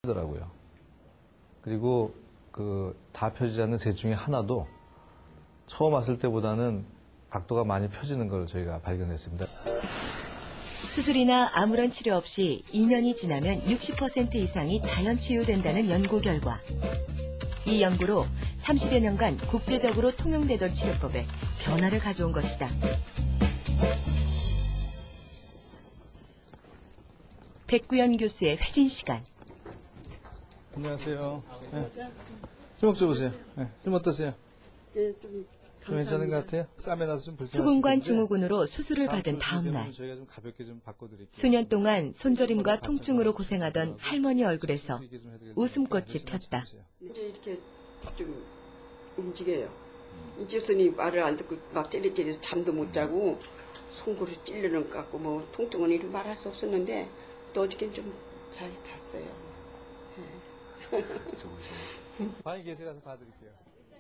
더라고요. 그리고 다 펴지지 않는 셋 중에 하나도 처음 왔을 때보다는 각도가 많이 펴지는 걸 저희가 발견했습니다. 수술이나 아무런 치료 없이 2년이 지나면 60% 이상이 자연 치유된다는 연구 결과. 이 연구로 30여 년간 국제적으로 통용되던 치료법에 변화를 가져온 것이다. 백구연 교수의 회진 시간. 안녕하세요. 네. 좀 먹어보세요. 네. 좀 어떠세요? 네, 좀 괜찮은 것 같아요? 쌈에 나서 좀 불편하실 수근관 텐데 증후군으로 수술을 받은 다음 날. 저희가 좀 가볍게 좀 바꿔드릴게요. 수년 동안 손저림과 통증으로 고생하던 할머니 얼굴에서 웃음꽃이 폈다. 이제 이렇게 좀 움직여요. 이제서니 말을 안 듣고 막 찌릿찌릿 잠도 못 자고 송구를 찔르는 것 같고 뭐 통증은 이렇게 말할 수 없었는데 또 어저께는 좀 잘 잤어요. 방에 계세요. 가서 봐드릴게요.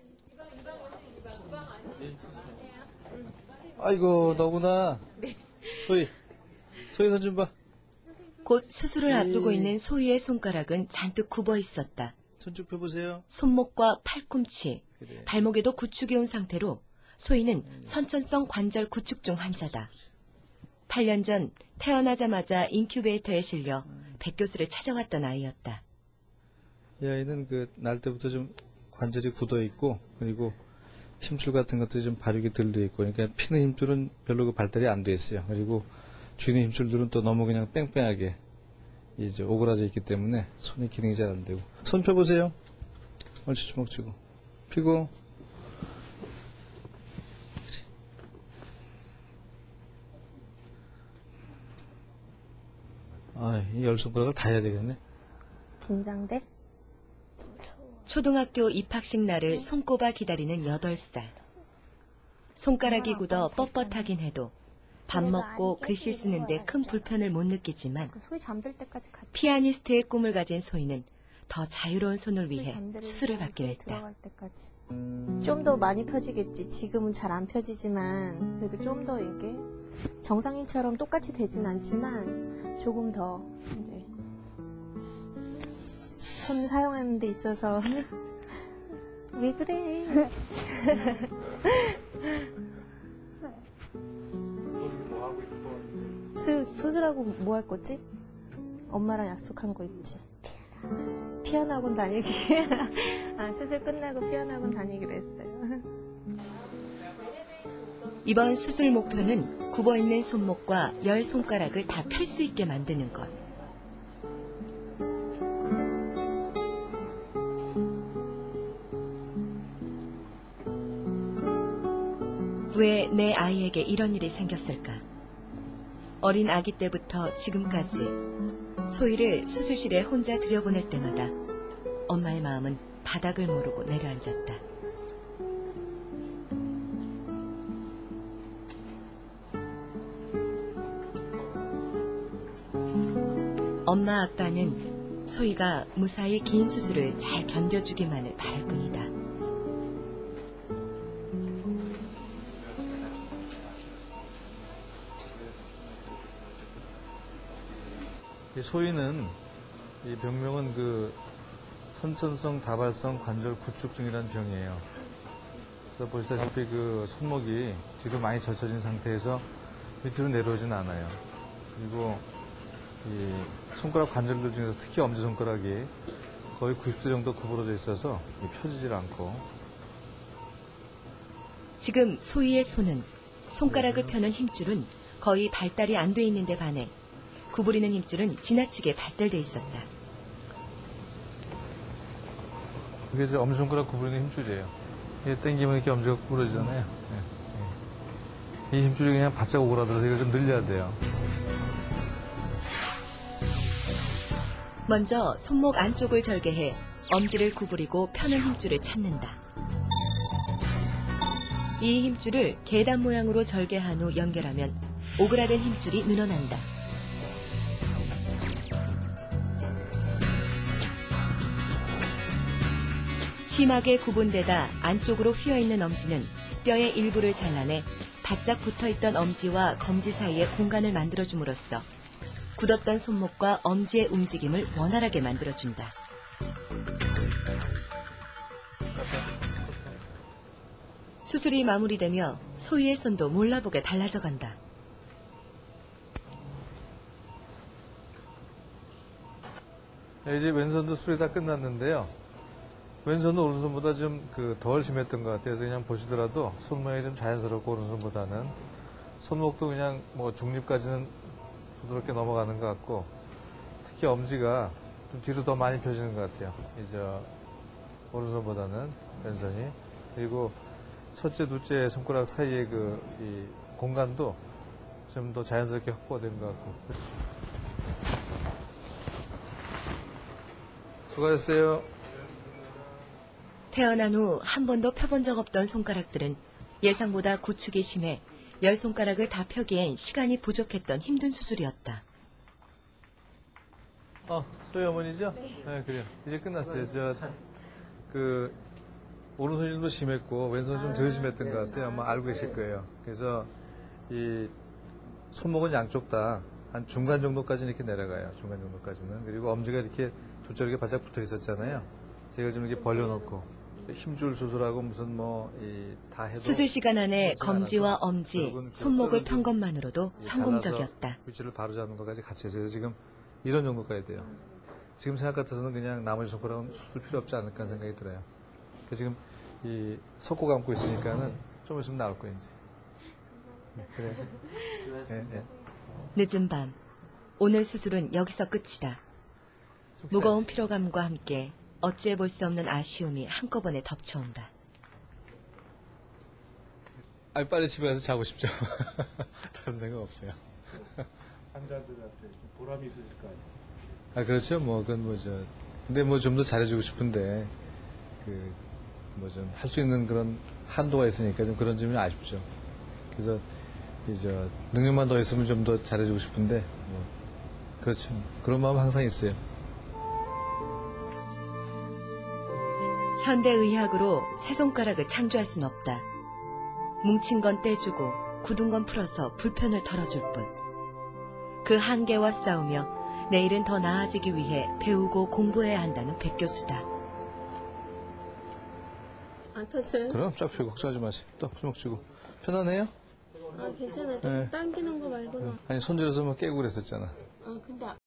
아이고 너구나. 소희 손 좀 봐. 곧 수술을 앞두고 있는 소희의 손가락은 잔뜩 굽어 있었다. 손 쭉 펴보세요. 손목과 팔꿈치, 그래. 발목에도 구축이 온 상태로 소희는 선천성 관절 구축증 환자다. 8년 전 태어나자마자 인큐베이터에 실려 백 교수를 찾아왔던 아이였다. 이 아이는 날 때부터 좀 관절이 굳어 있고 그리고 힘줄 같은 것들이 좀 발육이 덜 돼 있고 그러니까 피는 힘줄은 별로 발달이 안 돼 있어요. 그리고 쥐는 힘줄들은 또 너무 그냥 뺑뺑하게 이제 오그라져 있기 때문에 손이 기능이 잘 안 되고. 손 펴보세요. 옳지, 주먹 쥐고 피고. 이 열 손가락을 다 해야 되겠네. 긴장돼? 초등학교 입학식 날을 손꼽아 기다리는 8살. 손가락이 굳어 뻣뻣하긴 해도 밥 먹고 글씨 쓰는데 큰 불편을 못 느끼지만 소희 잠들 때까지 같이 피아니스트의 꿈을 가진 소희는 더 자유로운 손을 위해 수술을 받기로 했다. 들어갈 때까지. 좀 더 많이 펴지겠지. 지금은 잘 안 펴지지만 그래도 좀 더 이게 정상인처럼 똑같이 되진 않지만 조금 더 이제 손 사용하는 데 있어서 왜 그래? 수술하고 뭐 할 거지? 엄마랑 약속한 거 있지? 피아노 학원 다니기. 수술 끝나고 피아노 학원 다니기로 했어요. 이번 수술 목표는 굽어있는 손목과 10손가락을 다 펼 수 있게 만드는 것. 왜 내 아이에게 이런 일이 생겼을까? 어린 아기 때부터 지금까지 소희를 수술실에 혼자 들여보낼 때마다 엄마의 마음은 바닥을 모르고 내려앉았다. 엄마 아빠는 소희가 무사히 긴 수술을 잘 견뎌주기만을 바랄 뿐이다. 소희는 이 병명은 선천성 다발성 관절 구축증이라는 병이에요. 그래서 보시다시피 손목이 뒤로 많이 젖혀진 상태에서 밑으로 내려오진 않아요. 그리고 이 손가락 관절들 중에서 특히 엄지손가락이 거의 90도 정도 구부러져 있어서 펴지질 않고. 지금 소희의 손은 손가락을 펴는 힘줄은 거의 발달이 안 돼 있는데 반해 구부리는 힘줄은 지나치게 발달돼 있었다. 그게 이제 엄지손가락 구부리는 힘줄이에요. 이게 당기면 이렇게 엄지가 구부러지잖아요. 이 힘줄이 그냥 바짝 오그라들어서 이걸 좀 늘려야 돼요. 먼저 손목 안쪽을 절개해 엄지를 구부리고 펴는 힘줄을 찾는다. 이 힘줄을 계단 모양으로 절개한 후 연결하면 오그라든 힘줄이 늘어난다. 심하게 구분되다 안쪽으로 휘어있는 엄지는 뼈의 일부를 잘라내 바짝 붙어있던 엄지와 검지 사이에 공간을 만들어줌으로써 굳었던 손목과 엄지의 움직임을 원활하게 만들어준다. 수술이 마무리되며 소희의 손도 몰라보게 달라져 간다. 이제 왼손도 수술이 다 끝났는데요. 왼손은 오른손보다 좀 덜 심했던 것 같아요. 그래서 그냥 보시더라도 손 모양이 좀 자연스럽고 오른손보다는 손목도 그냥 뭐 중립까지는 부드럽게 넘어가는 것 같고 특히 엄지가 좀 뒤로 더 많이 펴지는 것 같아요. 이제 오른손보다는 왼손이. 그리고 첫째, 둘째 손가락 사이의 이 공간도 좀 더 자연스럽게 확보된 것 같고. 수고하셨어요. 태어난 후 한 번도 펴본 적 없던 손가락들은 예상보다 구축이 심해 10손가락을 다 펴기엔 시간이 부족했던 힘든 수술이었다. 소희 어머니죠? 네, 그래요. 이제 끝났어요. 오른손이 좀 더 심했고, 왼손이 좀 덜 심했던 것 같아요. 아마 알고 계실 거예요. 그래서, 이, 손목은 양쪽 다 한 중간 정도까지는 이렇게 내려가요. 중간 정도까지는. 그리고 엄지가 이렇게 두 자르게 바짝 붙어 있었잖아요. 제가 좀 이렇게 벌려놓고, 힘줄 수술하고 무슨 다 해도. 수술 시간 안에 좋지 검지와 않아서 엄지, 결국은 손목을 뼈를 편 것만으로도 성공적이었다. 잘라서 위치를 바로 잡는 것까지 같이 해서 지금 이런 정도까지 돼요. 지금 생각 같아서는 그냥 나머지 손가락은 수술 필요 없지 않을까 하는 생각이 들어요. 그래서 지금 이 속고 감고 있으니까는 좀 있으면 나올 거예요, 이제. 그래. 네. 늦은 밤, 오늘 수술은 여기서 끝이다. 무거운 피로감과 함께 어찌해 볼 수 없는 아쉬움이 한꺼번에 덮쳐온다. 빨리 집에 가서 자고 싶죠. 다른 생각 없어요. 환자들한테 보람이 있으실 거 아니에요? 그렇죠. 근데 좀 더 잘해주고 싶은데, 좀 할 수 있는 그런 한도가 있으니까 좀 그런 점이 아쉽죠. 그래서, 능력만 더 있으면 좀 더 잘해주고 싶은데, 그렇죠. 그런 마음 항상 있어요. 현대의학으로 새 손가락을 창조할 순 없다. 뭉친 건 떼주고 굳은 건 풀어서 불편을 덜어줄 뿐. 그 한계와 싸우며 내일은 더 나아지기 위해 배우고 공부해야 한다는 백 교수다. 안 터져요? 그럼 쫙 펴고 걱정하지 마세요. 또 주먹 쥐고. 편하네요? 괜찮아요. 좀 네. 당기는 거 말고는. 아니 손질해서 깨고 그랬었잖아. 근데